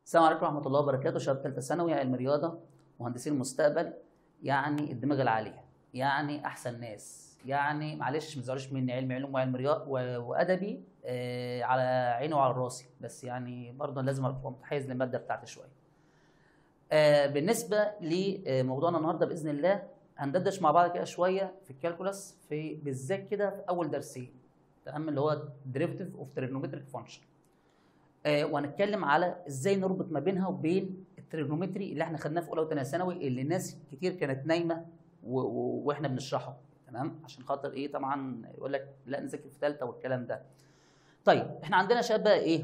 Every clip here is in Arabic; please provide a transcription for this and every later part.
السلام عليكم ورحمة الله وبركاته. شباب ثالثة ثانوي، علم رياضة، مهندسين المستقبل، يعني الدماغ العالية، يعني أحسن ناس، يعني معلش ما تزعلوش مني، علم علوم وعلم رياضة وأدبي على عيني وعلى راسي، بس يعني برضه لازم أبقى متحيز للمادة بتاعتي شوية. بالنسبة لموضوعنا النهاردة بإذن الله هندردش مع بعض كده شوية في الكالكولاس، في بالذات كده في أول درسين، تمام، اللي هو derivative of trigonometric function. وهنتكلم على ازاي نربط ما بينها وبين التريجونومتري اللي احنا خدناه في اولى وثانيه ثانوي، اللي ناس كتير كانت نايمه واحنا بنشرحه، تمام، عشان خاطر ايه؟ طبعا يقول لك لا نذاكر في ثالثه والكلام ده. طيب احنا عندنا شباب بقى ايه؟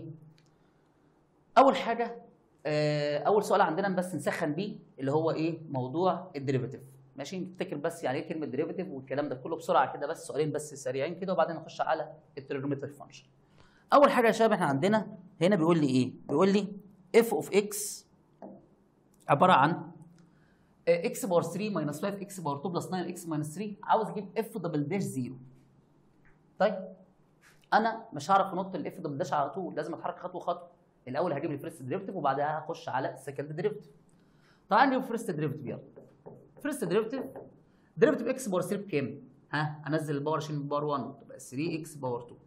اول حاجه اول سؤال عندنا بس نسخن بيه اللي هو ايه؟ موضوع الديريفاتيف. ماشي، نفتكر بس يعني ايه كلمه ديريفاتيف والكلام ده كله بسرعه كده، بس سؤالين بس سريعين كده وبعدين نخش على التريجونومتريك فانكشن. اول حاجه يا شباب احنا عندنا هنا بيقول لي ايه؟ بيقول لي اف اوف اكس عباره عن اكس باور 3 ماينس 5 اكس باور 2 بلس 9 اكس ماينس 3. عاوز اجيب اف دبل داش 0. طيب انا مش هعرف انط الاف دبل داش على طول، لازم اتحرك خطوه خطوه. الاول هجيب الفيرست ديريفيتيف وبعدها هخش على السكند ديريفيتيف. طبعا نجيب الفيرست ديريفيتيف. يلا فيرست ديريفيتيف، ديريفيتيف اكس باور 3 بكام؟ انزل الباور عشان الباور 1 تبقى 3 اكس باور 2.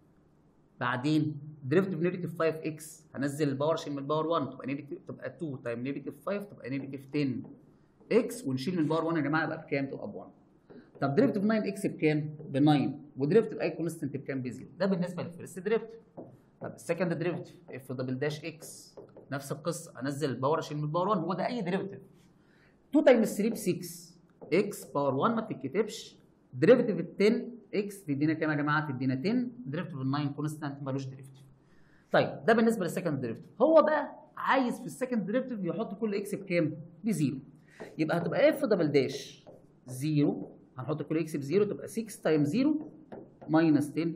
بعدين ديريفيتيف نيجاتيف 5 اكس، هنزل الباور عشان من الباور 1 تبقى نيجاتيف، تبقى 2 تايم نيجاتيف 5 تبقى نيجاتيف 10 اكس، ونشيل من الباور 1 يا جماعه يبقى بكام؟ تبقى ب 1. طب ديريفيتيف 9 اكس بكام؟ ب 9. وديريفيتيف اي كونستنت بكام؟ ب 0. ده بالنسبه للفيرست ديريفيتيف. طب السكند ديريفيتيف اف دبل داش اكس، نفس القصه، انزل الباور عشان من الباور 1، هو ده اي ديريفيتيف. 2 تايم 3 ب 6 اكس باور 1 ما بتتكتبش. ديريفيتيف ال 10 اكس تدينا كام يا جماعه؟ تدينا 10. ديريفيتيف ال 9 كونستنت مالوش ديريفيتيف. طيب ده بالنسبه للسكند ديريفيتيف. هو بقى عايز في السكند ديريفيتيف يحط كل اكس بكام؟ ب0. يبقى هتبقى اف دبل داش 0، هنحط كل اكس ب0 تبقى 6 تايم 0 ماينس 10.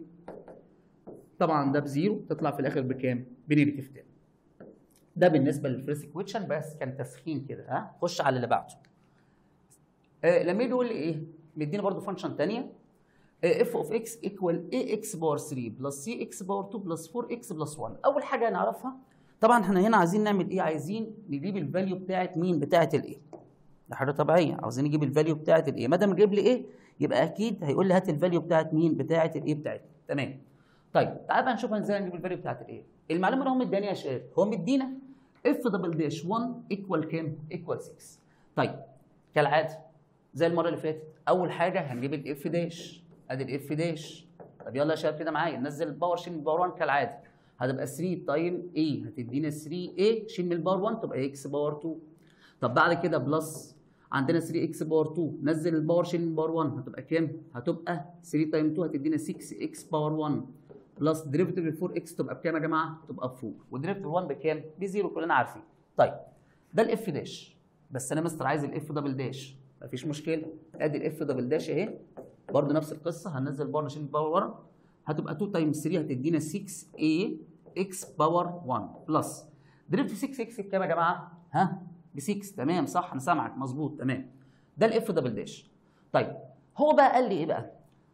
طبعا ده ب0 تطلع في الاخر بكام؟ بنيجاتيف 10. ده بالنسبه للفيرست ايكويشن، بس كان تسخين كده. خش على اللي بعده. لما يجي يقول لي ايه؟ مديني برده فانكشن ثانيه اف اوف اكس ايكوال اي اكس باور 3 بلس سي اكس باور 2 بلس 4 اكس بلس 1. اول حاجه نعرفها طبعا احنا هنا عايزين نعمل ايه؟ عايزين نجيب الفاليو بتاعت مين؟ بتاعت الايه. ده حاجه طبيعيه، عاوزين نجيب الفاليو بتاعت الايه. ما دام جايب لي ايه يبقى اكيد هيقول لي هات الفاليو بتاعت مين؟ بتاعت الايه بتاعتنا. تمام. طيب تعال بقى نشوف ازاي نجيب الفاليو بتاعت الايه. المعلومه اللي هو مداني يا شباب، هو مدينا اف دبل داش 1 ايكوال كام؟ ايكوال 6. طيب كالعاده زي المره اللي فاتت، اول حاجه هنجيب الاف داش. ادي الاف داش. طب يلا يا شباب كده معايا، ننزل الباور شيل من الباور 1 كالعاده. هتبقى 3 تايم ايه، هتدينا 3 ايه، شيل من الباور 1 تبقى اكس باور 2. طب بعد كده بلس، عندنا 3 اكس باور 2، نزل الباور شيل من الباور 1 هتبقى كام؟ هتبقى 3 تايم 2 هتدينا 6 اكس باور 1 بلس ديريفيتيف ال 4 اكس تبقى بكام يا جماعه؟ تبقى ب 4. وديريفيتيف 1 بكام؟ ب0 كلنا عارفين. طيب ده الاف داش، بس انا مستر عايز الاف دبل داش. مفيش مشكله، ادي الاف دبل داش اهي، برضه نفس القصه، هننزل باور نشيل الباور ورا، هتبقى 2 تايم 3 هتدينا 6 a اكس باور 1 بلس ديريفيتيف 6 اكس بكام يا جماعه؟ ب 6. تمام صح، انا سامعك مظبوط. تمام، ده الاف دبل داش. طيب هو بقى قال لي ايه بقى؟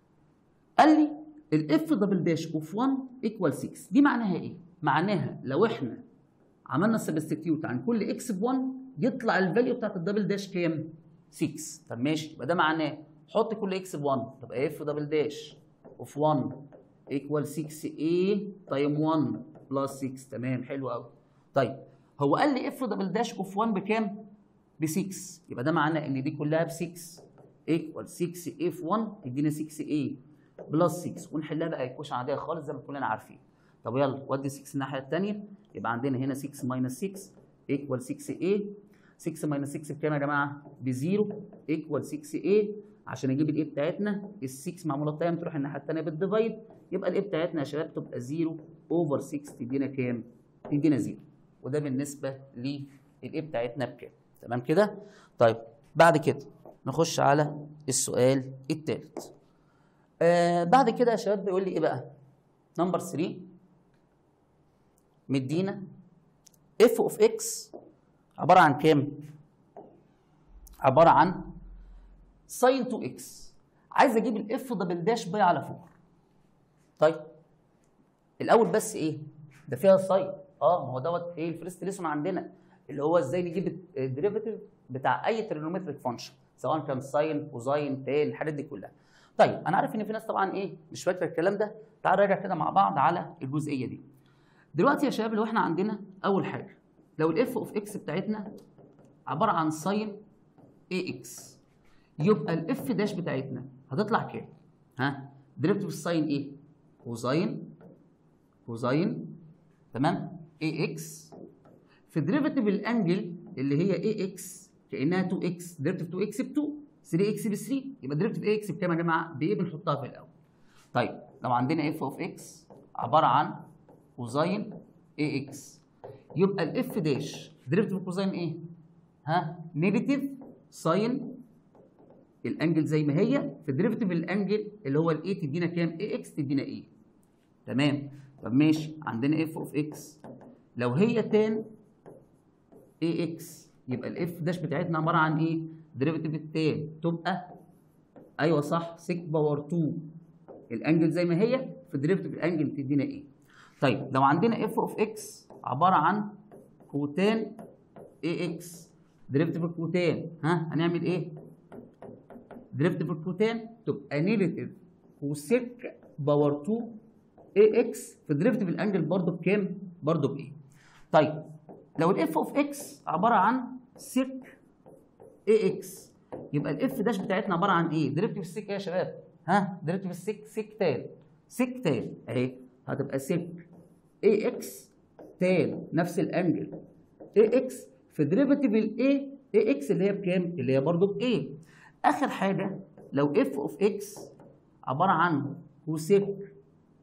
قال لي الاف دبل داش اوف 1 ايكوال 6. دي معناها ايه؟ معناها لو احنا عملنا سبستيتيوت عن كل اكس ب 1 يطلع الفاليو بتاعت الدبل داش كام؟ 6. طب ماشي، يبقى ده معناه حط كل اكس ب 1 تبقى اف دبل داش اوف 1 ايكوال 6 a تايم 1 بلس 6. تمام حلو قوي. طيب هو قال لي اف دبل داش اوف 1 بكام؟ ب 6. يبقى ده معناه ان دي كلها ب 6 ايكوال 6 a في 1 يدينا 6 a بلس 6. ونحلها بقى ايكويشن عاديه خالص زي ما كلنا عارفين. طب يلا ودي 6 الناحيه الثانيه، يبقى عندنا هنا 6 ماينس 6 ايكوال 6 a. 6 ماينس 6 بكام يا جماعه؟ ب 0 ايكوال 6 a. عشان اجيب الايه بتاعتنا، ال 6 معموله بتايم تروح الناحيه الثانيه بالديفايد، يبقى الايه بتاعتنا يا شباب تبقى 0 اوفر 6 تدينا كام؟ تدينا 0. وده بالنسبه للايه بتاعتنا بكام. تمام كده؟ طيب بعد كده نخش على السؤال الثالث. بعد كده يا شباب بيقول لي ايه بقى؟ نمبر 3 مدينا اف اوف اكس عباره عن كام؟ عباره عن ساين 2 اكس. عايز اجيب الاف دبل داش باي على 4. طيب الاول بس ايه؟ ده فيها ساين، ما هو دوت ايه الفيرست ليسون عندنا، اللي هو ازاي نجيب الديريفيتيف بتاع اي تريجونومتريك فانكشن، سواء كان ساين كوزاين تان الحاجات دي كلها. طيب انا عارف ان في ناس طبعا ايه مش فاكره الكلام ده، تعال نراجع كده مع بعض على الجزئيه دي. دلوقتي يا شباب لو احنا عندنا اول حاجه، لو الاف اوف اكس بتاعتنا عباره عن ساين اي اكس، يبقى الاف داش بتاعتنا هتطلع كام؟ ديريفيتيف الساين ايه؟ كوزاين تمام اي اكس في ديريفيتيف الانجل اللي هي اي اكس كانها 2 اكس، ديريفيتيف 2 اكس ب 2، 3 اكس ب 3، يبقى ديريفيتيف اي اكس بكام يا جماعه؟ بايه؟ بنحطها في الاول. طيب لو عندنا اف اوف اكس عباره عن كوزاين اي اكس، يبقى الاف داش ديريفيتيف الكوزاين ايه؟ نيجاتيف ساين الانجل زي ما هي في ديريفيتيف الانجل اللي هو الاي تدينا كام؟ اي اكس تدينا ايه؟ تمام. طب ماشي، عندنا اف اوف اكس لو هي تان اي اكس، يبقى الاف داش بتاعتنا عباره عن ايه؟ ديريفيتيف التان تبقى ايوه صح 6 باور 2 الانجل زي ما هي في ديريفيتيف الانجل تدينا ايه؟ طيب لو عندنا اف اوف اكس عباره عن كوتان اي اكس، ديريفيتيف الكوتان هنعمل ايه؟ ديريفيتيف الكوتان تبقى نيجاتيف كوسيك باور 2 اي اكس في ديريفيتيف الانجل برضه بكام؟ برضه بايه؟ طيب لو الاف اوف اكس عباره عن سيك اي اكس، يبقى الاف داش بتاعتنا عباره عن ايه؟ ديريفيتيف السيك ايه يا شباب؟ ديريفيتيف السيك سيك تان، سيك تان اهي هتبقى سيك اي اكس تان نفس الانجل اي اكس في ديريفيتيف الاي اي اكس اللي هي بكام؟ اللي هي برضه بايه؟ اخر حاجه لو اف اوف اكس عباره عن كوسيك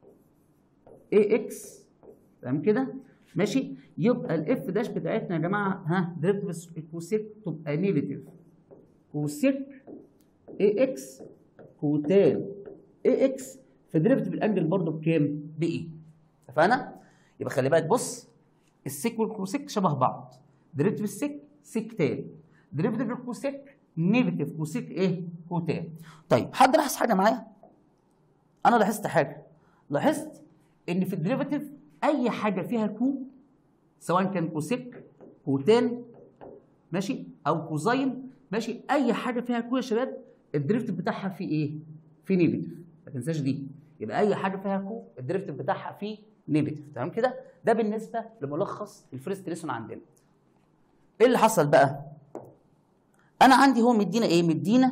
اي اكس، تمام كده؟ ماشي، يبقى الاف داش بتاعتنا يا جماعه ديريفيتيف الكوسيك تبقى نيجاتيف كوسيك اي اكس كوتان اي اكس في ديريفيتيف الانجل برضه بكام؟ بايه؟ اتفقنا؟ يبقى خلي بالك بص، السيك والكوسيك شبه بعض، ديريفيتيف السيك سيك تان، ديريفيتيف الكوسيك نيجاتيف كوسيك ايه؟ كوتان. طيب حد لاحظ حاجه معايا؟ انا لاحظت حاجه، لاحظت ان في الديريفيتيف اي حاجه فيها كو سواء كان كوسيك كوتان ماشي او كوزاين ماشي، اي حاجه فيها كو يا شباب الديريفيتيف بتاعها فيه ايه؟ فيه نيجاتيف، ما تنساش دي. يبقى اي حاجه فيها كو الديريفيتيف بتاعها فيه نيجاتيف، تمام كده؟ ده بالنسبه لملخص الفيرست ليسون عندنا. ايه اللي حصل بقى؟ انا عندي هو مدينا ايه؟ مدينا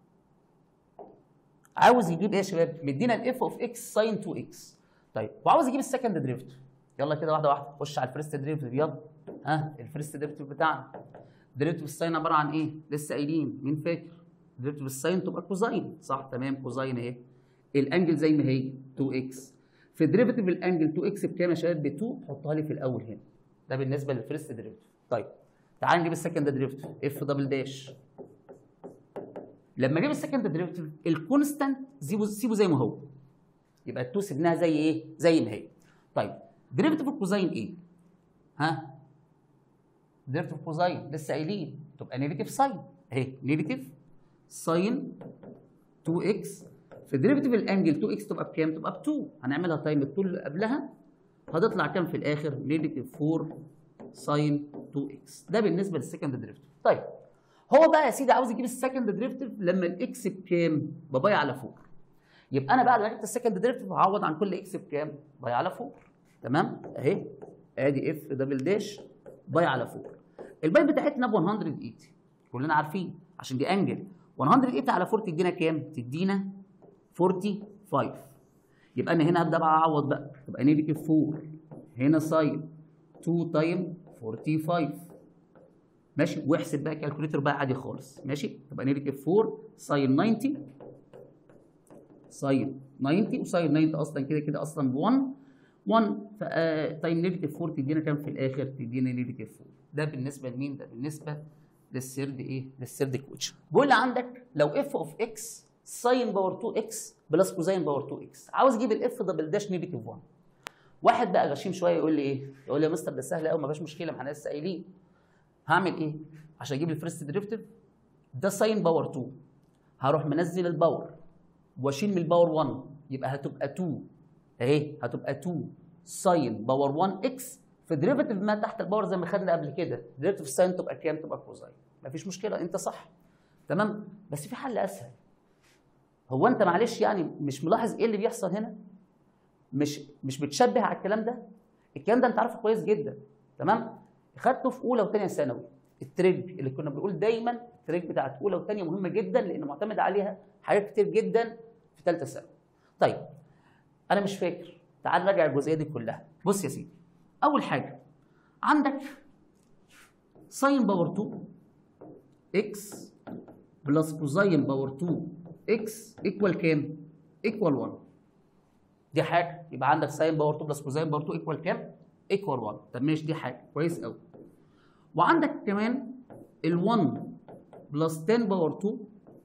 عاوز يجيب ايه يا شباب؟ مدينا الاف اوف اكس ساين 2 اكس. طيب وعاوز يجيب السكند ديريفيتيف. يلا كده واحده واحده، خش على الفيرست ديريفيتيف يلا. الفيرست ديريفيتيف بتاعنا ديريفيتيف الساين عباره عن ايه؟ لسه قايلين، مين فاكر؟ ديريفيتيف الساين تبقى كوزاين، صح؟ تمام، كوزاين اهي. الانجل زي ما هي 2 اكس في ديريفيتيف الانجل 2 اكس بكام يا شباب؟ ب 2، حطها لي في الاول هنا. ده بالنسبه للفيرست ديريفيتيف. طيب تعال نجيب السكند ديريفيتيف اف دبل داش. لما اجيب السكند ديريفيتيف الكونستانت سيبه زي ما هو، يبقى ال2 سيبناها زي ايه؟ زي ما هي. طيب ديريفيتيف الكوزاين ايه؟ ديريفيتيف الكوزاين لسه قايلين تبقى نيجاتيف ساين اهي، نيجاتيف ساين 2 اكس في ديريفيتيف الانجل 2 اكس تبقى بكام؟ تبقى ب 2. هنعملها تايم ال 2 اللي قبلها هتطلع كام في الاخر؟ نيجاتيف 4 ساين 2 اكس. ده بالنسبه للسكند ديريفيتيف. طيب هو بقى يا سيدي عاوز يجيب السكند ديريفيتيف لما الاكس بكام؟ بباي على 4. يبقى انا بقى لما جبت السكند ديريفيتيف هعوض عن كل اكس بكام؟ باي على 4. تمام؟ اهي ادي اف دبل داش باي على 4. الباي بتاعتنا ب 180 كلنا عارفين عشان دي انجل. 180 على 4 تدينا كام؟ تدينا 45. يبقى انا هنا هبدا بقى اعوض بقى، تبقى نيجاتيف 4 هنا ساين 2 تايم 45 ماشي، واحسب بقى كالكوليتر بقى عادي خالص ماشي. تبقى نيجاتيف 4 ساين 90 ساين 90 وساين 90 اصلا كده كده اصلا ب 1 تايم نيجاتيف 4 تدينا كام في الاخر؟ تدينا نيجاتيف 4. ده بالنسبه لمين؟ ده بالنسبه للسيرد ايه؟ للسيرد كويشن. بيقول لي عندك لو اف اوف اكس ساين باور 2 اكس بلس كوزاين باور 2 اكس، عاوز اجيب الاف دبل داش نيجاتيف 1. واحد بقى غشيم شويه يقول لي ايه؟ يقول لي يا مستر ده سهل قوي ما فيهاش مشكله، ما احنا لسه قايلين. هعمل ايه؟ عشان اجيب الفيرست ديريفيتيف ده ساين باور 2 هروح منزل الباور واشيل من الباور 1 يبقى هتبقى 2 اهي، هتبقى 2 ساين باور 1 اكس في ديريفيتيف ما تحت الباور زي ما خدنا قبل كده، ديريفيتيف ساين تبقى كام؟ تبقى كوزاين. مفيش مشكله، انت صح. تمام؟ بس في حل اسهل. هو انت معلش يعني مش ملاحظ ايه اللي بيحصل هنا؟ مش بتشبه على الكلام ده؟ الكلام ده انت عارفه كويس جدا. تمام؟ خدته في اولى وثانيه ثانوي. التريج اللي كنا بنقول دايما التريج بتاعت اولى وثانيه مهمه جدا لان معتمد عليها حاجات كتير جدا في ثالثه ثانوي. طيب انا مش فاكر، تعال نراجع الجزئيه دي كلها. بص يا سيدي، اول حاجه عندك ساين باور 2 اكس بلس كوزاين باور 2 اكس ايكوال كام؟ ايكوال 1. دي حاجه، يبقى عندك ساين باور 2 بلس كوزاين باور 2 ايكوال كام؟ ايكوال 1. طب ماشي، دي حاجه كويس قوي. وعندك كمان ال1 بلس 10 باور 2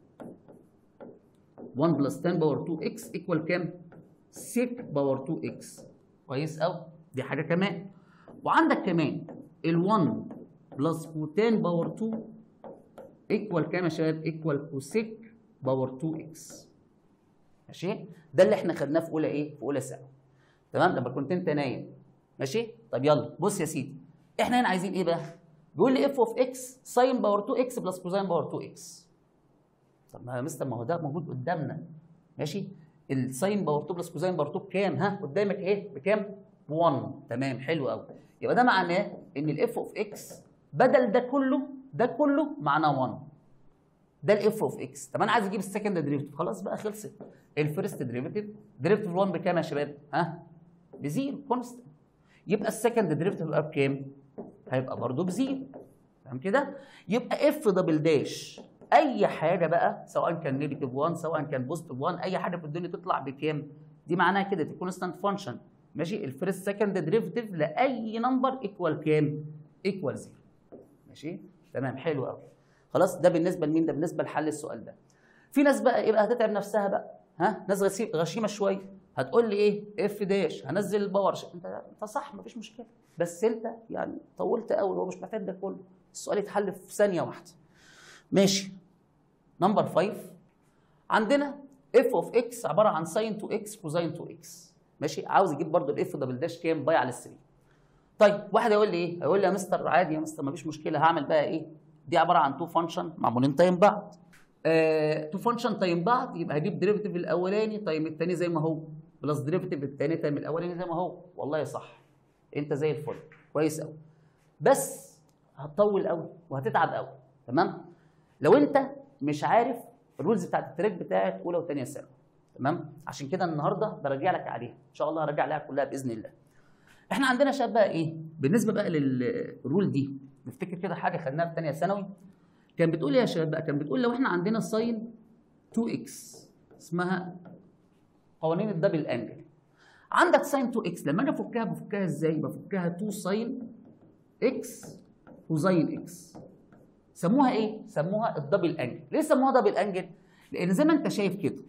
1 بلس 10 باور 2 اكس ايكوال كام؟ سيك باور 2 اكس. كويس قوي، دي حاجه كمان. وعندك كمان ال1 بلس كوتان باور 2 ايكوال كام يا شباب؟ ايكوال كوسيك باور 2 اكس. ماشي؟ ده اللي احنا خدناه في اولى ايه؟ في اولى ثانوي. تمام؟ لما كنت انت نايم. ماشي؟ طب يلا بص يا سيدي، احنا هنا عايزين ايه بقى؟ بيقول لي اف اوف اكس ساين باور 2 اكس بلس كوزاين باور 2 اكس. طب ما يا مستر ما هو ده موجود قدامنا. ماشي؟ الساين باور 2 بلس كوزاين باور 2 بكام؟ ها؟ قدامك ايه؟ بكام؟ 1. تمام، حلو قوي. يبقى ده معناه ان الاف اوف اكس بدل ده كله معناه 1. ده الاف اوف اكس. طب انا عايز اجيب السكند ديريفيتيف، خلاص بقى خلصت. الفيرست ديريفيتيف، ديريفيتيف 1 بكام يا شباب؟ ها؟ بزيرو كونستنت. يبقى السكند ديريفيتيف هيبقى بكام؟ هيبقى برضه بزيرو. تمام كده؟ يبقى اف دبل داش اي حاجه بقى، سواء كان نيجاتيف 1 سواء كان بوزيتيف 1، اي حاجه في الدنيا تطلع بكام؟ دي معناها كده دي كونستنت فانكشن. ماشي؟ الفيرست سكند ديريفيتيف لاي نمبر ايكوال كام؟ ايكوال 0. ماشي؟ تمام، حلو قوي. خلاص، ده بالنسبه لمين؟ ده بالنسبه لحل السؤال ده. في ناس بقى يبقى هتتعب نفسها بقى، ها؟ ناس غشيمه شويه، هتقول لي ايه؟ اف داش هنزل الباور. انت صح، مفيش مشكله، بس انت يعني طولت قوي، هو مش محتاج ده كله. السؤال يتحل في ثانيه واحده. ماشي. نمبر 5 عندنا اف اوف اكس عباره عن ساين 2 اكس كوزاين 2 اكس. ماشي؟ عاوز يجيب برضه الاف دبل داش كام؟ باي على 3. طيب واحد هيقول لي ايه؟ هيقول لي يا مستر عادي يا مستر مفيش مشكله، هعمل بقى ايه؟ دي عباره عن 2 فانكشن معمولين تايم بعض. 2 فانكشن تايم بعض، يبقى هجيب ديريفيتيف الاولاني تايم الثاني زي ما هو، بلس ديريفيتيف الثاني تايم الاولاني زي ما هو. والله صح، انت زي الفل، كويس قوي. بس هتطول قوي وهتتعب قوي. تمام؟ لو انت مش عارف الرولز بتاعت التراك بتاعت اولى وثانيه ثانوي. تمام؟ عشان كده النهارده براجع لك عليها، ان شاء الله هراجع عليها كلها باذن الله. احنا عندنا شباب بقى ايه؟ بالنسبه بقى للرول دي، نفتكر كده حاجه خدناها في ثانيه ثانوي. كان بتقول ايه يا شباب بقى؟ كان بتقول لو احنا عندنا ساين 2 اكس اسمها قوانين الدبل انجل. عندك ساين 2 اكس لما اجي افكها بفكها ازاي؟ بفكها 2 ساين اكس كوزاين اكس. سموها ايه؟ سموها الدبل انجل. ليه سموها دبل انجل؟ لان زي ما انت شايف كده،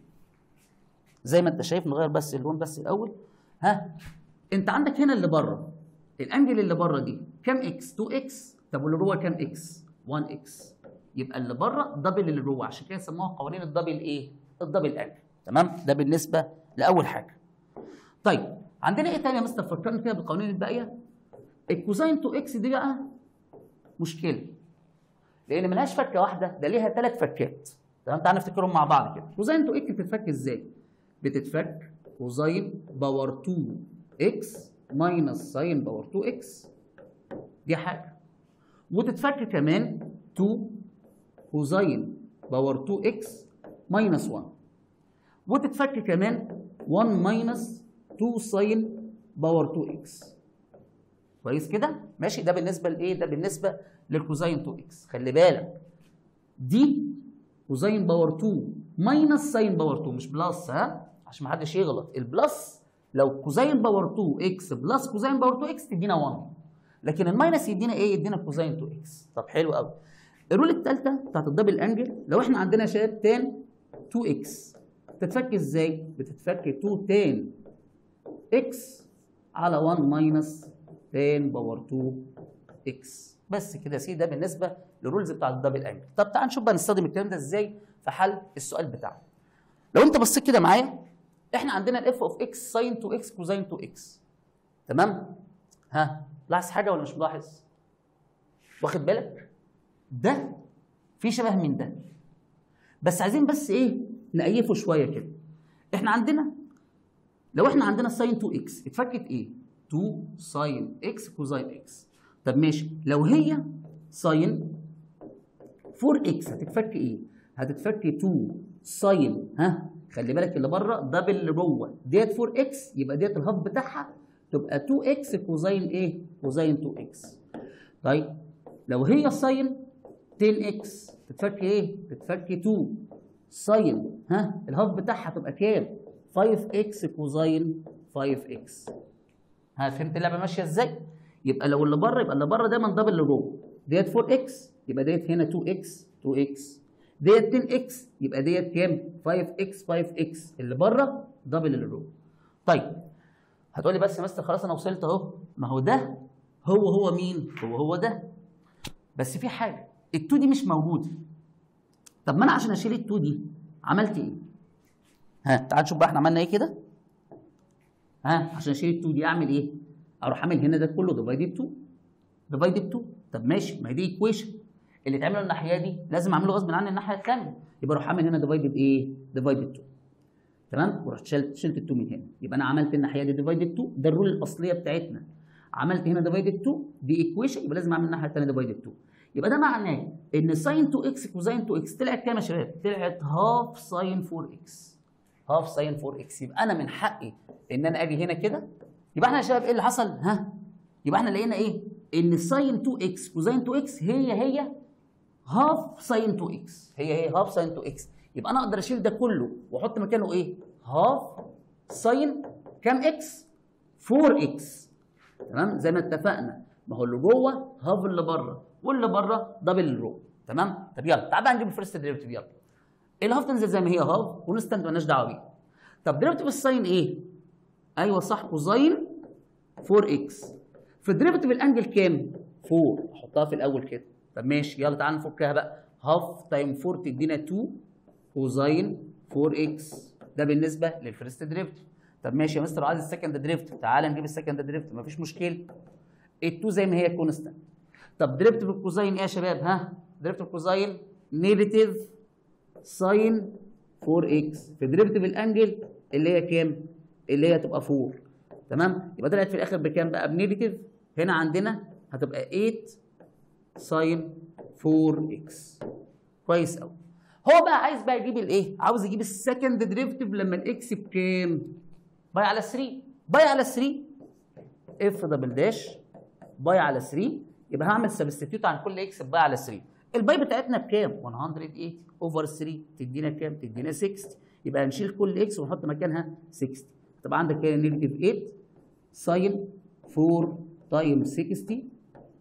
زي ما انت شايف، نغير بس اللون بس الاول. ها؟ انت عندك هنا اللي بره، الانجل اللي بره دي كام اكس؟ 2 اكس. طب واللي جوه كام اكس؟ 1 اكس. يبقى اللي بره دبل اللي جوه، عشان كده سموها قوانين الدبل ايه؟ الدبل انجل. تمام؟ ده بالنسبه لاول حاجه. طيب عندنا ايه تاني يا مستر؟ فكرنا كده بالقوانين الباقيه. الكوزاين 2 اكس دي بقى مشكله، لان ملهاش فكه واحده، ده ليها 3 فكات. تمام؟ تعالى نفتكرهم مع بعض كده. كوزاين 2 اكس بتتفك ازاي؟ بتتفك كوزاين باور 2 اكس ماينس ساين باور 2 اكس. دي حاجه. وتتفك كمان 2 كوزاين باور 2 اكس ماينس 1. وتتفك كمان 1 ماينس 2 ساين باور 2 اكس. كويس كده؟ ماشي. ده بالنسبه لايه؟ ده بالنسبه للكوزاين 2 اكس. خلي بالك دي كوزاين باور 2 ماينس ساين باور 2، مش بلس، ها؟ عشان ما حدش يغلط. البلس لو كوزاين باور 2 اكس بلس كوزاين باور 2 اكس تدينا 1، لكن الماينس يدينا ايه؟ يدينا كوزاين 2 اكس. طب حلو قوي. الرول الثالثه بتاعت الدبل انجل، لو احنا عندنا شباب تان 2 اكس تتفك ازاي؟ بتتفك 2 تان اكس على 1 ماينس تان باور 2 اكس. بس كده يا سيدي، ده بالنسبه للرولز بتاع الدبل انجل. طب تعال نشوف بقى نستخدم الكلام ده ازاي في حل السؤال بتاعنا. لو انت بصيت كده معايا، احنا عندنا الاف اوف اكس ساين 2 اكس كوزاين 2 اكس. تمام؟ ها لاحظ حاجه ولا مش ملاحظ؟ واخد بالك؟ ده في شبه من ده، بس عايزين بس ايه نقيفه شويه كده. احنا عندنا لو احنا عندنا ساين 2 اكس اتفكت ايه؟ 2 ساين اكس كوزاين اكس. طب ماشي، لو هي ساين 4 اكس هتتفك ايه؟ هتتفك 2 ساين، ها خلي بالك اللي بره دبل اللي جوه، ديت 4 اكس يبقى ديت الهاف بتاعها تبقى 2 اكس كوزاين ايه؟ كوزاين 2 اكس. طيب لو هي ساين 10 اكس تتفك ايه؟ تتفك 2 ساين، ها الهاف بتاعها تبقى كام؟ 5 اكس كوزاين 5 اكس. ها فهمت اللعبه ماشيه ازاي؟ يبقى لو اللي بره يبقى اللي بره دايما دبل اللي جوه، ديت 4 اكس يبقى ديت هنا 2 اكس 2 اكس، ديت 10 اكس يبقى ديت كام؟ 5 اكس 5 اكس، اللي بره دبل اللي جوه. طيب هتقول لي بس يا مستر خلاص انا وصلت اهو، ما هو ده هو مين؟ هو ده، بس في حاجه ال2 دي مش موجوده. طب ما انا عشان اشيل ال2 دي عملت ايه؟ ها تعال نشوف بقى احنا عملنا ايه كده. ها عشان اشيل ال2 دي اعمل ايه؟ اروح اعمل هنا ده كله ديفايدد 2 ديفايدد 2. طب ماشي، ما هي دي ايكويشن اللي اتعمل الناحيه دي لازم اعمله غصب عني الناحيه الثانيه، يبقى اروح اعمل هنا ديفايدد ايه؟ ديفايدد 2. تمام؟ ورحت شلت ال2 من هنا، يبقى انا عملت الناحيه دي ديفايدد 2، ده الرول الاصليه بتاعتنا. عملت هنا ديفايدد 2 دي ايكويشن، يبقى لازم اعمل الناحيه الثانيه ديفايدد 2. يبقى ده معناه ان ساين 2 اكس كوزاين 2 اكس طلعت كام يا شباب؟ طلعت هاف ساين 4 اكس. هاف ساين 4 اكس، يبقى انا من حقي ان انا اجي هنا كده. يبقى احنا يا شباب ايه اللي حصل؟ ها يبقى احنا لقينا ايه؟ ان ساين 2 اكس كوزاين 2 اكس هي هاف ساين 2 اكس، هي هاف ساين 2 اكس. يبقى انا اقدر اشيل ده كله واحط مكانه ايه؟ هاف ساين كام اكس؟ 4 اكس. تمام؟ زي ما اتفقنا، ما هو اللي جوه هاف اللي بره، واللي بره دبل اللي جوه. تمام؟ طب يلا تعال بقى نجيب الفيرست ديريفيتيف. يلا الهاف تنزل زي ما هي هاف ونستند مالناش دعوه بيه. طب ديريفيتيف الساين ايه؟ ايوه صح، كوزاين 4 اكس. في ديريفيتيف الانجل كام؟ 4، احطها في الاول كده. طب ماشي يلا تعال نفكها بقى. هاف تايم 4 تدينا 2 كوزاين 4 اكس، ده بالنسبه للفيرست ديريفيتيف. طب ماشي يا مستر عايز السكند ديريفيتيف، تعال نجيب السكند ديريفيتيف مفيش مشكله. ال2 زي ما هي كونستانت. طب ديريفيتيف الكوزاين ايه يا شباب؟ ها ديريفيتيف الكوزاين نيجاتيف ساين 4 اكس في ديريفيتيف الانجل اللي هي كام؟ اللي هي تبقى 4. تمام؟ يبقى طلعت في الاخر بكام بقى؟ بنيجاتيف. هنا عندنا هتبقى 8 ساين 4 اكس. كويس قوي. هو بقى عايز بقى يجيب الايه؟ عاوز يجيب السكند ديريفيتيف لما الاكس بكام؟ باي على 3. باي على 3 اف دبل داش باي على 3، يبقى هعمل سبستيتيوت عن كل اكس باي على 3. الباي بتاعتنا بكام؟ 180 اوفر 3 تدينا كام؟ تدينا 60. يبقى هنشيل كل اكس ونحط مكانها 60. طبعا عندك كده نيجاتيف 8 ساين 4 تايم 60.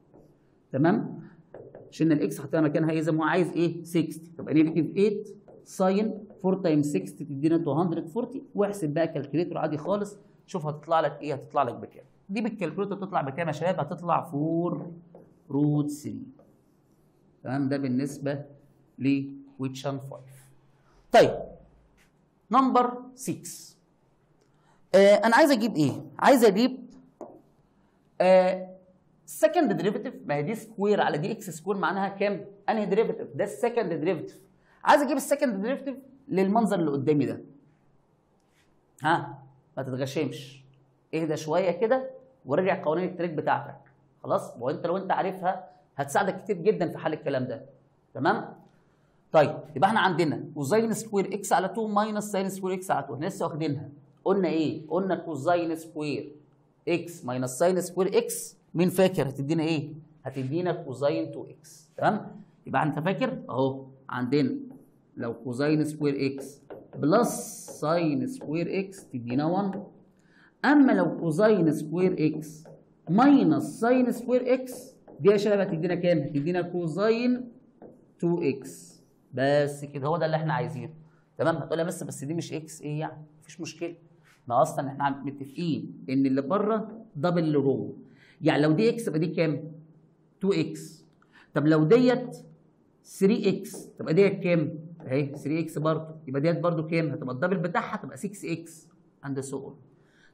تمام؟ شلنا الاكس حطينا مكانها ايه زي ما هو عايز ايه؟ 60. تبقى نيجاتيف 8 ساين 4 تايم 60 تدينا 240. واحسب بقى كالكوليتور عادي خالص، شوف هتطلع لك ايه؟ هتطلع لك بكام؟ دي بالكالكوليتور تطلع بكام يا شباب؟ هتطلع 4 روت 3. تمام؟ ده بالنسبه لكويشن 5. طيب نمبر 6. انا عايز اجيب ايه؟ عايز اجيب سكند ديريفيتيف. ما هي دي سكوير على دي اكس سكوير معناها كام؟ انهي ديريفيتيف؟ ده السكند ديريفيتيف. عايز اجيب السكند ديريفيتيف للمنظر اللي قدامي ده. ها ما تتغشمش، اهدى شويه كده ورجع قوانين التريك بتاعتك. خلاص؟ وانت لو انت عارفها هتساعدك كتير جدا في حل الكلام ده. تمام؟ طيب يبقى احنا عندنا كوزين سكوير اكس على 2 ماينس ساين سكوير اكس على 2. احنا لسه واخدينها. قلنا ايه؟ قلنا كوزين سكوير اكس ماينس ساين سكوير اكس، مين فاكر هتدينا ايه؟ هتدينا كوزين 2 اكس. تمام؟ يبقى انت فاكر اهو عندنا لو كوزين سكوير اكس بلس ساين سكوير اكس تدينا 1. اما لو كوزين سكوير اكس ماينس ساين سكوير اكس دي يا شباب هتدينا كام؟ هتدينا كوزين 2 اكس. بس كده هو ده اللي احنا عايزينه. تمام؟ هتقول لي بس دي مش اكس، ايه يعني؟ مفيش مشكله. ما اصلا احنا متفقين ان اللي بره دبل اللي جوه. يعني لو دي اكس يبقى دي كام؟ 2 اكس. طب لو ديت 3 اكس تبقى ديت كام؟ اهي 3 اكس برضه. يبقى ديت برضه كام؟ هتبقى الدبل بتاعها تبقى 6 اكس عند سؤال.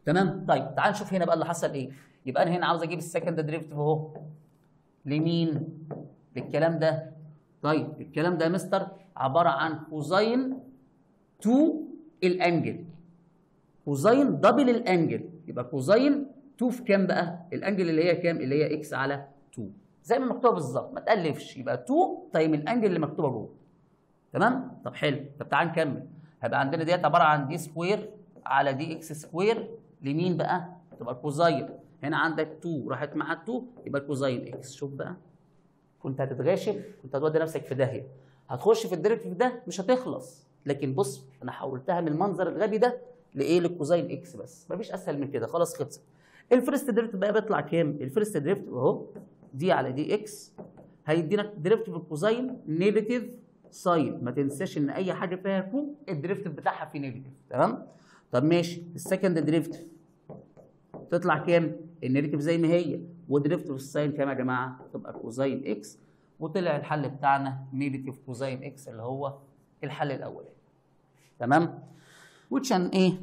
تمام؟ طيب تعال نشوف هنا بقى اللي حصل ايه. يبقى انا هنا عاوز اجيب السكند ديريفيتيف اهو. لمين؟ للكلام ده. طيب الكلام ده يا مستر عباره عن كوزاين 2 الانجل. كوزاين دبل الانجل، يبقى كوزاين 2 في كام بقى؟ الانجل اللي هي كام؟ اللي هي اكس على 2. زي ما مكتوبه بالظبط، ما تالفش، يبقى 2 تايم الانجل اللي مكتوبه جوه. تمام؟ طب حلو، طب تعال نكمل. هيبقى عندنا ديت عباره عن دي سكوير على دي اكس سكوير لمين بقى؟ تبقى الكوزاين. هنا عندك 2 راحت مع 2 يبقى الكوزاين اكس. شوف بقى، كنت هتتغاشم، كنت هتودي نفسك في داهيه. هتخش في الديريفيتيف ده مش هتخلص، لكن بص انا حولتها من المنظر الغبي ده لايه؟ للكوزاين اكس بس، مفيش اسهل من كده، خلاص خلصت. الفيرست ديريفيتيف بقى بيطلع كام؟ الفيرست ديريفيتيف اهو دي على دي اكس هيدينا ديريفيتيف الكوزاين نيجاتيف ساين. ما تنساش ان اي حاجه فيها كو الديريفيتيف بتاعها في نيجاتيف. تمام؟ طب ماشي، السكند ديريفيتيف تطلع كام؟ النيجاتيف زي ما هي، وديريفيتيف الساين كام يا جماعه؟ تبقى كوزاين اكس. وطلع الحل بتاعنا نيجاتيف كوزاين اكس اللي هو الحل الاولاني. تمام؟ وتشان ايه؟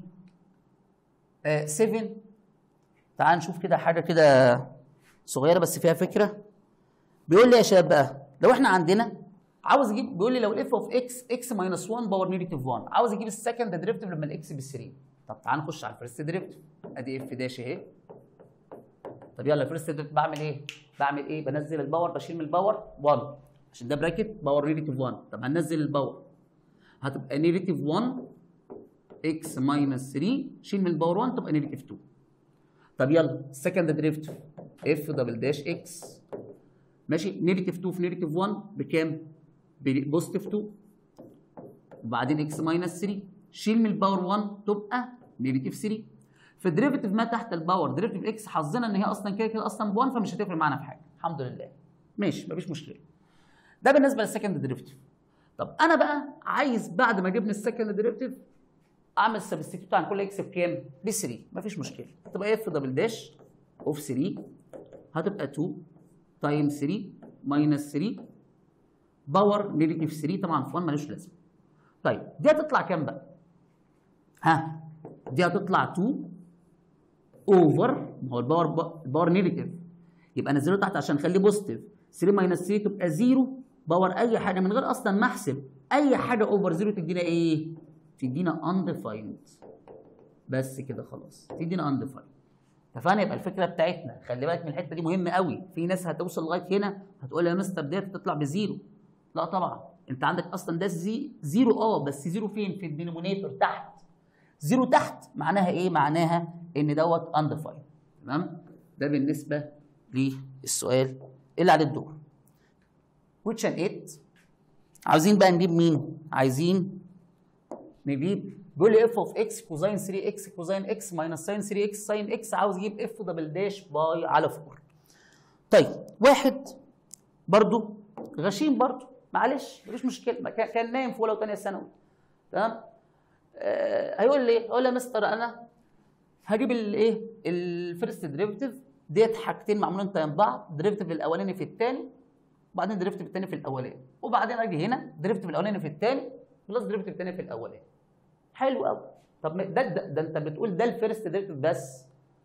7. تعال نشوف كده حاجه كده صغيره بس فيها فكره. بيقول لي يا شباب بقى لو احنا عندنا عاوز اجيب، بيقول لي لو الاف اوف اكس اكس ماينس 1 باور نيجاتيف 1، عاوز اجيب السكند ديريفيتيف لما الاكس ب 3. طب تعال نخش على الفيرست ديريفيتيف. ادي اف داش اهي. طب يلا الفيرست ديريفيتيف بعمل ايه؟ بعمل ايه؟ بنزل الباور، بشيل من الباور 1 عشان ده براكت باور نيجاتيف 1. طب هننزل الباور هتبقى نيجاتيف 1 اكس ماينس 3، شيل من الباور 1 تبقى نيجاتيف 2. طب يلا السكند ديريفيتيف اف دبل داش اكس ماشي، نيجاتيف 2 في نيجاتيف 1 بكام؟ بوزيتيف 2. وبعدين اكس ماينس 3، شيل من الباور 1 تبقى نيجاتيف 3. في الديريفيتيف ما تحت الباور ديريفيتيف اكس حظنا ان هي اصلا كده كده اصلا ب1 فمش هتفرق معانا في حاجه، الحمد لله. ماشي مفيش مشكله. ده بالنسبه للسكند ديريفيتيف. طب انا بقى عايز بعد ما جبنا السكند ديريفيتيف اعمل سبستيتيوت عن كل اكس بكام؟ ب 3. مفيش مشكله. هتبقى اف دبل داش اوف 3 هتبقى 2 تايم 3 ماينس 3 باور نيجاتيف 3. طبعا في 1 مالوش لازمه. طيب دي هتطلع كام بقى؟ ها دي هتطلع 2 اوفر، ما هو الباور نيجاتيف يبقى انزله تحت عشان اخليه بوزيتيف. 3 ماينس 3 تبقى 0 باور اي حاجه من غير اصلا ما احسب اي حاجه اوفر 0 تدينا ايه؟ تدينا انديفايند. بس كده خلاص تدينا انديفايند. اتفقنا؟ يبقى الفكره بتاعتنا خلي بالك من الحته دي مهمه قوي. في ناس هتوصل لغايه هنا هتقول يا مستر ديت تطلع بزيرو. لا طبعا، انت عندك اصلا ده زيرو بس زيرو فين؟ في الدينومينيتور تحت. زيرو تحت معناها ايه؟ معناها ان دوت انديفايند. تمام؟ ده بالنسبه للسؤال اللي على الدور. كويشن 8 عاوزين بقى نجيب مين؟ عايزين نجيب، بيقول لي اف اوف اكس كوزين 3 اكس كوزين اكس ماينس ساين 3 اكس ساين اكس، عاوز اجيب اف دبل داش باي على 4. طيب واحد برضو غشيم برضو، معلش مفيش مشكله، كان نايم في اولى وثانيه ثانوي. تمام؟ هيقول لي ايه؟ اقول له يا مستر انا هجيب الايه؟ الفيرست ديريفيتيف ديت حاجتين معمولين تايم بعض، ديريفيتيف الاولاني في الثاني وبعدين ديريفيتيف الثاني في الاولاني، وبعدين اجي هنا ديريفيتيف الاولاني في الثاني بلس ديريفيتيف الثاني في الاولاني. حلو قوي. طب ده انت بتقول ده الفيرست ديريفيتيف بس.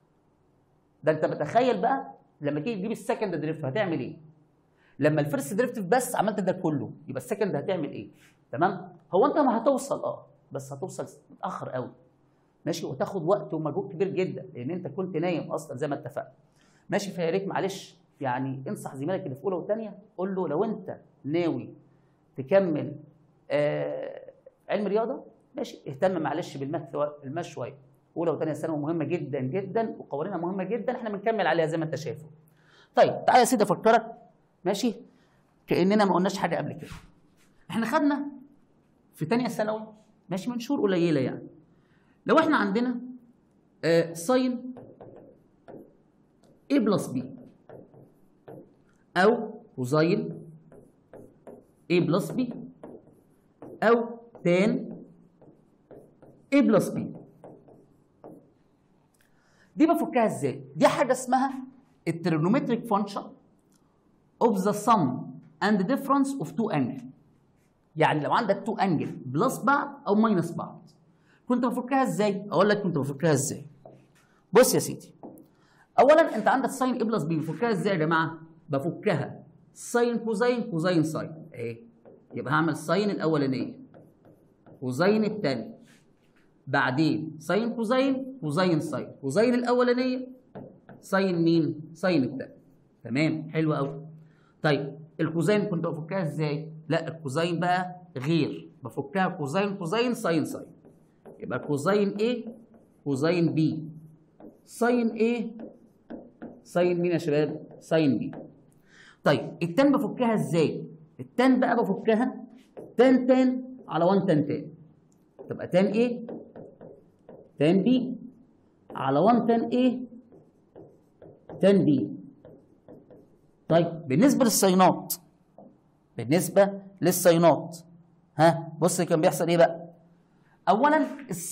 ده انت متخيل بقى لما تيجي تجيب السكند ديريفيتيف هتعمل ايه؟ لما الفيرست ديريفيتيف بس عملت ده كله يبقى السكند هتعمل ايه؟ تمام؟ هو انت ما هتوصل بس هتوصل متاخر قوي. ماشي؟ وتاخد وقت ومجهود كبير جدا لان انت كنت نايم اصلا زي ما اتفقنا. ماشي؟ فيا ريت معلش يعني انصح زميلك اللي في اولى وثانيه، قول له لو انت ناوي تكمل علم رياضه ماشي، اهتم معلش بالماث شويه. اولى وثانيه ثانوي مهمه جدا جدا وقوانينها مهمه جدا، احنا بنكمل عليها زي ما انت شايفه. طيب تعالى يا سيدي افكرك ماشي كاننا ما قلناش حاجه قبل كده. احنا خدنا في ثانيه ثانوي ماشي من شهور قليله يعني، لو احنا عندنا ساين A بلس B او كوزاين A بلس B او تان A بلس B، دي بفكها ازاي؟ دي حاجه اسمها التريجونومتريك فانكشن اوف ذا سم اند ديفرنس اوف تو انجل. يعني لو عندك تو انجل بلس بعض او ماينس بعض كنت بفكها ازاي؟ اقول لك كنت بفكها ازاي. بص يا سيدي، اولا انت عندك ساين اي بلس بي، بفكها ازاي يا جماعه؟ بفكها ساين كوزين كوزين ساين اهي. يبقى هعمل ساين الاولانيه كوزين الثانيه، بعدين ساين كوزين كوزين ساين، كوزين الاولانيه ساين مين؟ ساين الثانيه. تمام، حلو قوي. طيب الكوزين كنت بفكها ازاي؟ لا الكوزين بقى غير، بفكها كوزين كوزين ساين ساين. يبقى كوزين A كوزين B ساين A ساين مين يا شباب؟ ساين B. طيب التان بفكها ازاي؟ التان بقى بفكها تان تان على 1 تان تان، تبقى تان A تان B على 1 تان A تان B. طيب بالنسبه للساينات، بالنسبه للساينات ها بص كان بيحصل ايه بقى؟ اولا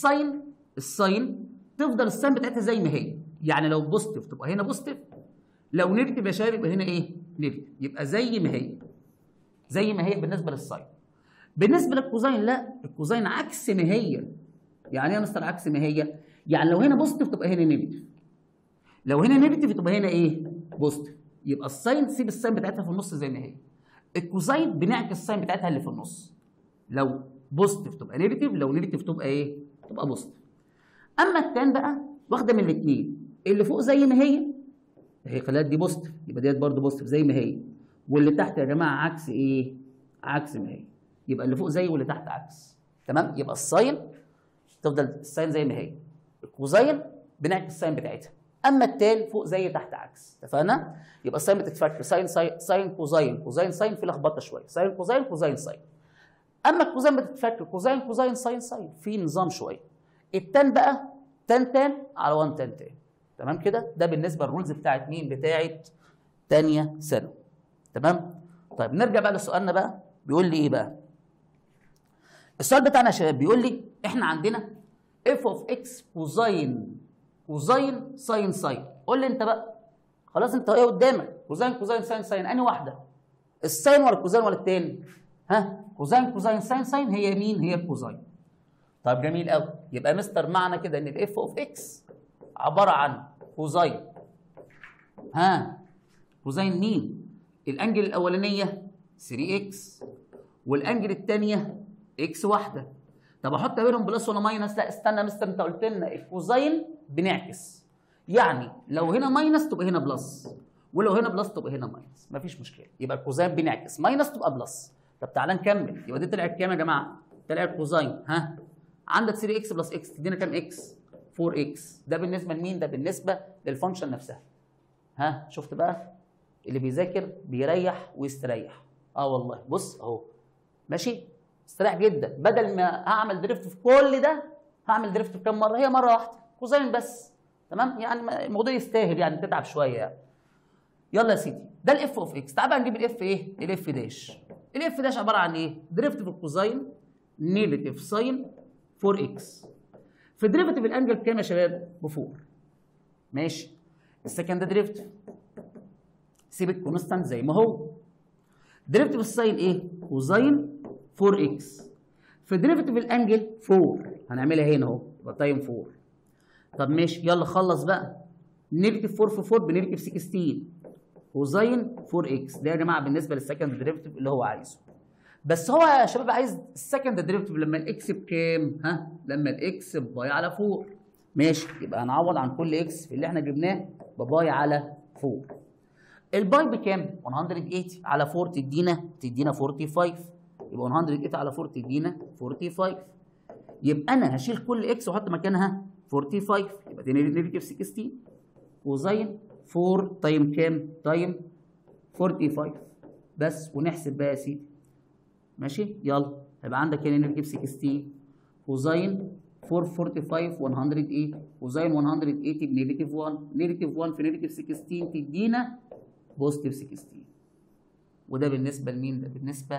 الساين تفضل الساين بتاعتها زي ما هي، يعني لو بوزيتيف تبقى هنا بوزيتيف، لو نيجاتيف يا شباب يبقى هنا ايه؟ نيجاتيف، يبقى زي ما هي، زي ما هي بالنسبه للساين. بالنسبه للكوزين لا، الكوزين عكس ما هي. يعني ايه يا مستر عكس ما هي؟ يعني لو هنا بوزيتيف تبقى هنا نيجاتيف، لو هنا نيجاتيف تبقى هنا ايه؟ بوزيتيف. يبقى الساين تسيب الساين بتاعتها في النص زي ما هي. الكوزين بنعكس الساين بتاعتها اللي في النص، لو بوزيتيف تبقى نيجاتيف، لو نيجاتيف تبقى ايه؟ تبقى بوزيتيف. اما التان بقى واخده من الاثنين، اللي فوق زي ما هي خليها دي بوزيتيف، يبقى ديت برضه بوزيتيف زي ما هي، واللي تحت يا جماعه عكس ايه؟ عكس ما هي. يبقى اللي فوق زي واللي تحت عكس. تمام؟ يبقى الساين تفضل الساين زي ما هي، الكوزين بنعكس الساين بتاعتها، اما التان فوق زي تحت عكس. اتفقنا؟ يبقى الساين بتتفك ساين كوزين كوزين ساين، في لخبطه شويه، ساين كوزين كوزين ساين. اما الكوزين بتتفك كوزين كوزين ساين ساين، في نظام شويه. التان بقى تان تان على 1 تان تان. تمام كده؟ ده بالنسبه للرولز بتاعت مين؟ بتاعت ثانيه ثانوي. تمام؟ طيب نرجع بقى لسؤالنا بقى، بيقول لي ايه بقى؟ السؤال بتاعنا يا شباب بيقول لي احنا عندنا اف اوف اكس كوزين ساين ساين. قول لي انت بقى، خلاص انت ايه قدامك؟ كوزين ساين ساين، انهي واحده؟ الساين ولا الكوزين ولا التاني؟ ها؟ كوزين ساين هي مين؟ هي الكوزين. طيب جميل قوي. يبقى مستر معنى كده ان الاف اوف اكس عباره عن كوزين، ها كوزين مين؟ الانجل الاولانيه 3 اكس والانجل الثانيه اكس واحده. طب احط بينهم بلس ولا ماينس؟ لا استنى يا مستر، انت قلت لنا الكوزين بنعكس، يعني لو هنا ماينس تبقى هنا بلس، ولو هنا بلس تبقى هنا ماينس، مفيش مشكله. يبقى الكوزين بنعكس، ماينس تبقى بلس. طب تعالى نكمل. يبقى دي طلعت كام يا جماعه؟ طلعت كوزين، ها عندك 3 اكس بلس اكس تدينا كام اكس؟ 4 اكس. ده بالنسبه لمين؟ ده بالنسبه للفانكشن نفسها. ها شفت بقى؟ اللي بيذاكر بيريح ويستريح. والله بص اهو ماشي، استريح جدا. بدل ما هعمل دريفت في كل ده، هعمل دريفت في كام مره؟ هي مره واحده، كوزين بس. تمام؟ يعني الموضوع يستاهل يعني تتعب شويه يعني. يلا يا سيدي، ده الاف اوف اكس. تعال بقى نجيب الاف ايه؟ الاف داش. الاف داش عباره عن ايه؟ دريفت في الكوزين نيجاتيف ساين 4 اكس. في دريفيتيف الانجل بكام يا شباب؟ ب 4. ماشي. السكند دريفيتيف سيب الكونستانت زي ما هو. دريفيتيف الساين ايه؟ كوزين 4 اكس. في دريفيتيف الانجل 4 هنعملها هنا اهو، يبقى تايم 4. طب ماشي، يلا خلص بقى. نيجاتيف 4 في 4 بنيجاتيف 16 كوزين 4 اكس. ده يا جماعه بالنسبه للسكند دريفيتيف اللي هو عايزه. بس هو يا شباب عايز السكند دريفيتيف لما الاكس بكام؟ ها؟ لما الاكس بباي على 4. ماشي، يبقى هنعوض عن كل اكس في اللي احنا جبناه بباي على 4. الباي بكام؟ 180 على 4 تدينا 45. يبقى 180 على 4 تدينا 45. يبقى انا هشيل كل اكس واحط مكانها 45، يبقى دي نيجاتيف 16 كوزين 4 تايم كام؟ تايم 45 بس. ونحسب بقى يا سيدي. ماشي؟ يلا هيبقى عندك هنا نيجاتيف 16 كوزين 445 108 كوزين 180 بنيجاتيف 1، نيجاتيف 1 في نيجاتيف 16 تدينا بوزيتيف 16. وده بالنسبه لمين؟ ده بالنسبه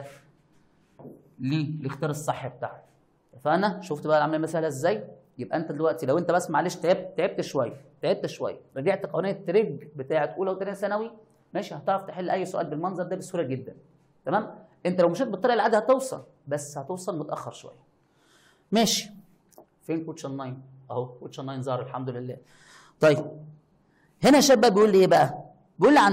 للاختيار الصح بتاعك. فانا شفت بقى العمليه مسهله ازاي؟ يبقى انت دلوقتي لو انت بس معلش تعبت شويه، رجعت قوانين التريج بتاعت اولى وثانيه ثانوي، ماشي، هتعرف تحل اي سؤال بالمنظر ده بسهوله جدا. تمام؟ انت لو مشيت بالطريقه العاديه هتوصل، بس هتوصل متاخر شويه. ماشي. فين كوتشن 9؟ اهو كوتشن 9 ظهر الحمد لله. طيب هنا شاب بيقول لي ايه بقى؟ بيقول لي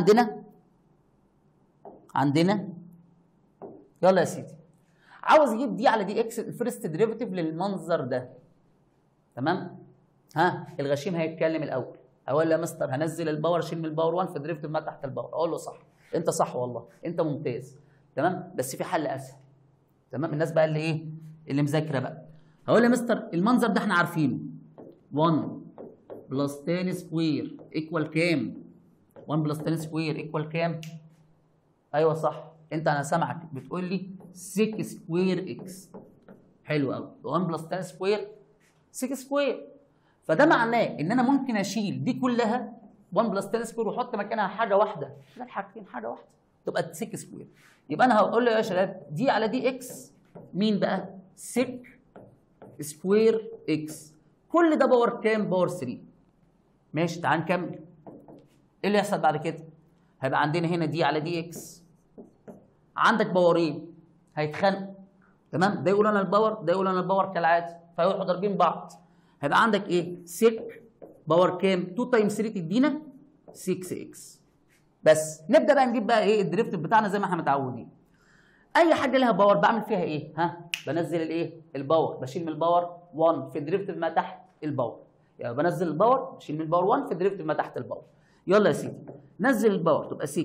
عندنا يلا يا سيدي، عاوز يجيب دي على دي اكس الفيرست ديريفيتيف للمنظر ده. تمام؟ ها الغشيم هيتكلم الاول. اقول له يا مستر هنزل الباور اشيل من الباور 1 في الديريفيتيف ما تحت الباور. اقول له صح، انت صح والله، انت ممتاز. تمام؟ بس في حل اسهل. تمام؟ الناس بقى اللي ايه؟ اللي مذاكره بقى. هقول له يا مستر المنظر ده احنا عارفينه 1 بلس تان سكوير ايكوال كام؟ 1 بلس تان سكوير ايكوال كام؟ ايوه صح، انا سامعك بتقول لي 6 سكوير اكس. حلو قوي، 1 بلس تان سكوير 6 سكوير. فده معناه ان انا ممكن اشيل دي كلها 1 بلس تان سكوير واحط مكانها حاجه واحده، لا الحاجتين حاجه واحده تبقى 6 سكوير. يبقى انا هقول له يا شباب دي على دي اكس مين بقى؟ 6 سكوير اكس. كل ده باور كام؟ باور 3. ماشي تعال نكمل. ايه اللي يحصل بعد كده؟ هيبقى عندنا هنا دي على دي اكس، عندك باورين هيتخانقوا. تمام؟ ده يقول انا الباور، ده يقول انا الباور كالعاده، فيروحوا ضاربين بعض. هيبقى عندك ايه؟ 6 باور كام؟ 2 تايمز 3 تدينا 6 اكس. بس نبدا بقى نجيب بقى ايه الدريفتيف بتاعنا زي ما احنا متعودين. اي حاجه لها باور بعمل فيها ايه؟ ها بنزل الايه؟ الباور، بشيل من الباور 1 في الدريفتيف ما تحت الباور. يعني بنزل الباور بشيل من الباور 1 في الدريفتيف ما تحت الباور. يلا يا سيدي نزل الباور تبقى 6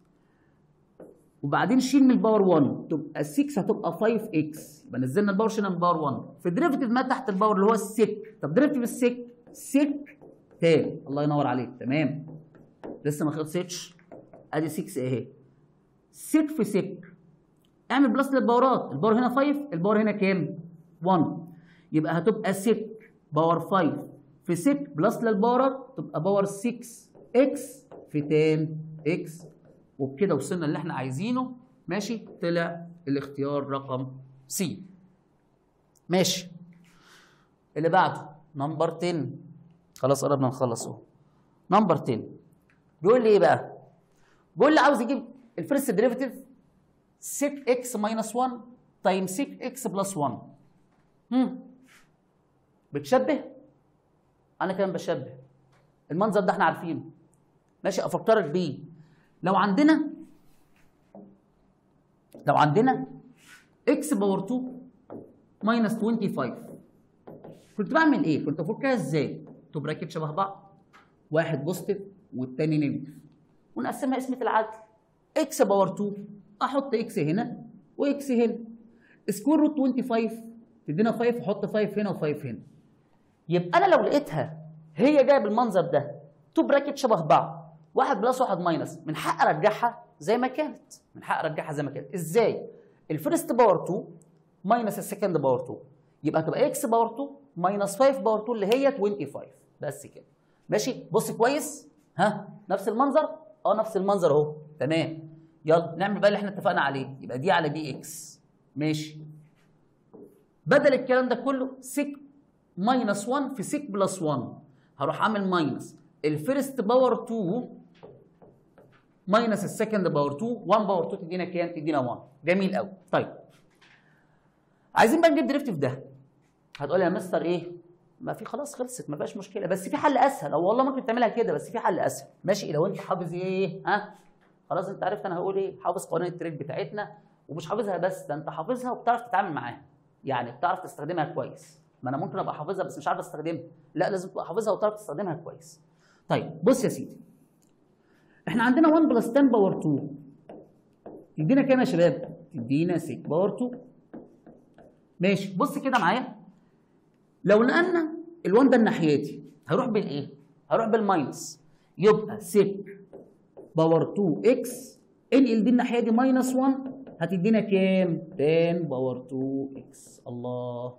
وبعدين شيل من الباور 1 تبقى 6 هتبقى 5 اكس. يبقى نزلنا الباور شيلنا من الباور 1 في الدريفتيف ما تحت الباور اللي هو السك. طب دريفتيف السك 6 تاني. الله ينور عليك. تمام لسه ما خلصتش، ادي 6 اهي. 6 في 6 اعمل بلس للباورات، الباور هنا 5 الباور هنا كام؟ 1. يبقى هتبقى 6 باور 5 في 6 بلس للباورات تبقى باور 6 اكس في 10 اكس. وبكده وصلنا اللي احنا عايزينه. ماشي؟ طلع الاختيار رقم سي. ماشي اللي بعده نمبر 10. خلاص قربنا نخلص اهو. نمبر 10 بيقول لي ايه بقى؟ بيقول لي عاوز يجيب الفيرست ديريفيتيف 6x minus 1 تايمز 6x بلس 1. بتشبه؟ انا كمان بشبه. المنظر ده احنا عارفينه. ماشي افكرك بيه. لو عندنا x باور 2 ماينس 25 كنت بعمل ايه؟ كنت افكها ازاي؟ تو براكت شبه بعض، واحد بوزيتيف والتاني نيجاتيف، ونقسمها قسمة العدل. x باور 2 احط x هنا واكس هنا، سكوير روت 25 تدينا 5، احط 5 هنا و5 هنا. يبقى انا لو لقيتها هي جايه بالمنظر ده تو براكت شبه بعض، واحد بلس واحد ماينس، من حق ارجعها زي ما كانت. ازاي؟ الفيرست باور 2 ماينس السكند باور 2 يبقى هتبقى اكس باور 2 ماينس 5 باور 2 اللي هي 25. بس كده. ماشي؟ بص كويس. ها نفس المنظر؟ نفس المنظر اهو. تمام. يلا نعمل بقى اللي احنا اتفقنا عليه. يبقى دي على دي اكس. ماشي. بدل الكلام ده كله 6 ماينس 1 في 6 بلس 1 هروح عامل ماينس الفيرست باور 2 ماينس السكند باور 2. 1 باور 2 تدينا كام؟ تدينا 1. جميل قوي. طيب عايزين بقى نجيب ديريفتيف ده. هتقول لي يا مستر ايه؟ ما في خلاص خلصت ما بقاش مشكله، بس في حل اسهل. او والله ممكن تعملها كده بس في حل اسهل. ماشي؟ لو انت حافظ ايه؟ خلاص انت عرفت انا هقول ايه؟ حافظ قوانين التريد بتاعتنا، ومش حافظها بس، ده انت حافظها وبتعرف تتعامل معاها. يعني بتعرف تستخدمها كويس. ما انا ممكن ابقى حافظها بس مش عارف استخدمها. لا لازم تبقى حافظها وتعرف تستخدمها كويس. طيب بص يا سيدي. احنا عندنا 1 بلس 10 باور 2 تدينا كام يا شباب؟ تدينا 6 باور 2. ماشي. بص كده معايا. لو نقلنا ال1 ده الناحيتي هروح بالايه؟ هروح بالماينس. يبقى 6 باور 2 اكس، انقل دي الناحيه دي ماينس 1 هتدينا كام؟ 10 باور 2 اكس. الله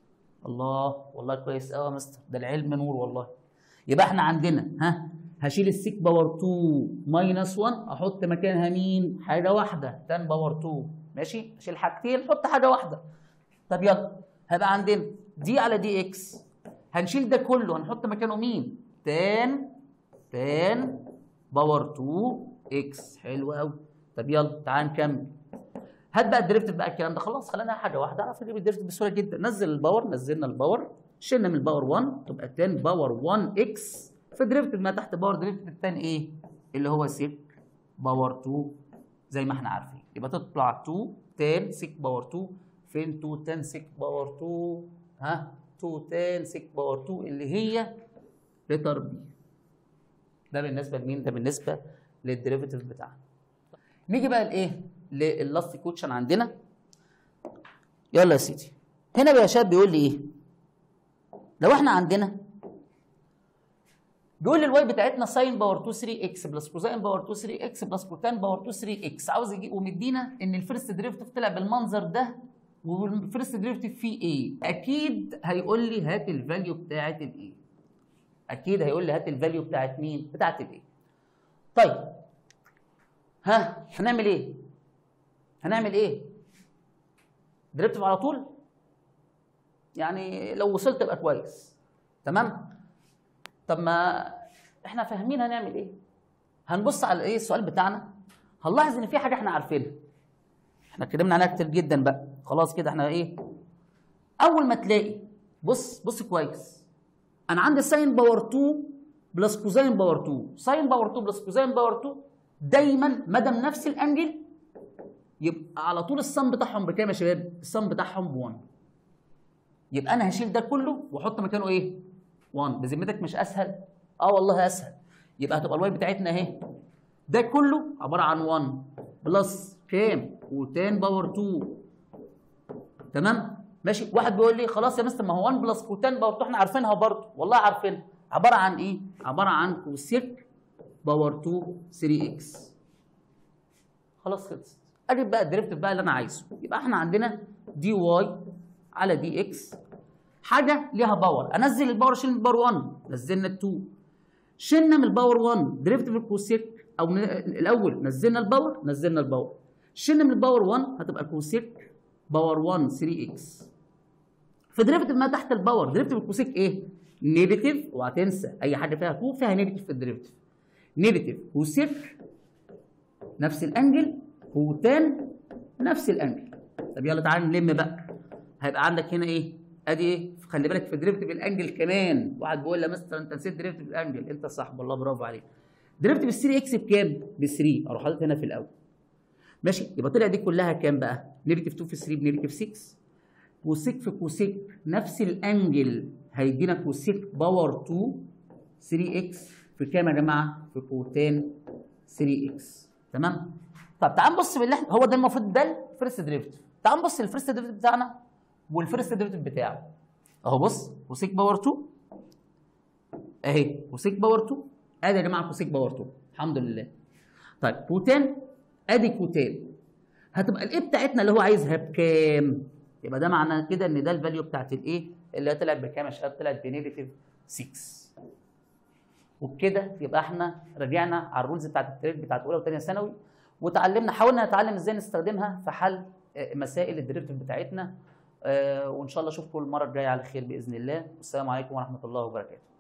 والله كويس قوي يا مستر، ده العلم نور والله. يبقى احنا عندنا هشيل ال 6 باور 2 ماينس 1 احط مكانها مين؟ حاجه واحده 10 باور 2. ماشي؟ اشيل حاجتين احط حاجه واحده. طب يلا هيبقى عندنا دي على دي اكس، هنشيل ده كله هنحط مكانه مين؟ 10 باور 2 اكس. حلو قوي. طب يلا تعال نكمل. هات بقى الديريفتيف بقى الكلام ده خلاص خلينا حاجه واحده، اعرف اجيب الديريفتيف بسهوله جدا. نزل الباور، نزلنا الباور، شلنا من الباور 1 تبقى 10 باور 1 اكس في ديريفيتيف ما تحت باور ديريفيتيف الثاني ايه؟ اللي هو سيك باور 2 زي ما احنا عارفين. يبقى تطلع 2 تان سيك باور 2. فين 2 تان سيك باور 2؟ ها 2 تان سيك باور 2 اللي هي لتر بي. ده بالنسبه لمين؟ ده بالنسبه للديريفيتيف بتاعنا. نيجي بقى لايه؟ لللاست كوتشن عندنا. يلا يا سيدي. هنا بقى يا شباب بيقول لي ايه؟ لو احنا عندنا بيقول لي الواي بتاعتنا ساين باور 2 3 اكس بلس كوزاين باور 2 3 اكس بلس كوتان باور 2 3 اكس. عاوز يجي ومدينا ان الفيرست ديريفيتيف طلع بالمنظر ده والفيرست ديريفيتيف فيه ايه؟ اكيد هيقول لي هات الفاليو بتاعت الايه. اكيد هيقول لي هات الفاليو بتاعت مين؟ بتاعت الايه. طيب ها هنعمل ايه؟ هنعمل ايه؟ ديريفيتيف على طول؟ يعني لو وصلت يبقى كويس. تمام؟ طب ما احنا فاهمين هنعمل ايه؟ هنبص على ايه السؤال بتاعنا، هنلاحظ ان في حاجه احنا عارفينها. احنا اتكلمنا عليها كتير جدا بقى، خلاص كده احنا ايه؟ اول ما تلاقي بص كويس. انا عندي ساين باور 2 بلس كوزاين باور 2، ساين باور 2 بلس كوزاين باور 2 دايما ما دام نفس الانجل يبقى على طول السم بتاعهم بكام يا شباب؟ السم بتاعهم ب 1. يبقى انا هشيل ده كله واحط مكانه ايه؟ 1. بذمتك مش اسهل؟ والله اسهل. يبقى هتبقى الواي بتاعتنا اهي ده كله عباره عن 1 بلس كام؟ كوتان باور 2. تمام؟ ماشي. واحد بيقول لي خلاص يا مستر ما هو 1 بلس كوتان باور 2 احنا عارفينها برضه. والله عارفينها. عباره عن ايه؟ عباره عن كوسيك باور 2 3 اكس. خلاص خلصت. اجيب بقى الديريفيتيف بقى اللي انا عايزه. يبقى احنا عندنا دي واي على دي اكس حاجه ليها باور. انزل الباور اشيل من الباور 1. نزلنا ال 2. شلنا من الباور 1 ديريفيتيف الكوسيك او من الاول نزلنا الباور. شلنا من الباور 1 هتبقى كوسيك باور 1 3 اكس. في ديريفيتيف ما تحت الباور ديريفيتيف الكوسيك ايه؟ نيجاتيف. وهتنسى اي حاجه فيها 2 فيها نيجاتيف في الديريفيتيف. نيجاتيف كوسيك نفس الانجل كوتان نفس الانجل. طب يلا تعالى نلم بقى. هيبقى عندك هنا ايه؟ ادي ايه؟ خلي بالك في ديريفيتيف الانجل كمان. واحد بيقول لي يا مستر انت نسيت ديريفيتيف الانجل. انت صح والله برافو عليك. ديريفيتيف ال 3 اكس بكام؟ ب 3. اروح حاطط هنا في الاول. ماشي. يبقى طلع دي كلها كام بقى؟ نيجاتيف 2 في 3 بنيجاتيف 6. كوسيك في كوسيك نفس الانجل هيدينا كوسيك باور 2 3 اكس في كام يا جماعه؟ في كوتان 3 اكس. تمام؟ طب تعال نبص باللي احنا هو ده المفروض ده الفيرست ديريفيتيف. تعال نبص للفيرست ديريفيتيف بتاعنا والفيرست ديريفيتيف بتاعه. اهو بص كوسيك باور 2 اهي كوسيك باور 2. ادي يا جماعه كوسيك باور 2 الحمد لله. طيب كوتان ادي كوتان هتبقى الايه بتاعتنا اللي هو عايزها بكام؟ يبقى ده معناه كده ان ده الفاليو بتاعت الايه اللي طلعت بكام يا شباب؟ طلعت بنيجاتيف 6. وبكده يبقى احنا رجعنا على الرولز بتاعت التريد بتاعت اولى وثانيه ثانوي وتعلمنا حاولنا نتعلم ازاي نستخدمها في حل مسائل الديريفيتيف بتاعتنا. وان شاء الله اشوفكم المره الجايه على خير باذن الله. والسلام عليكم ورحمه الله وبركاته.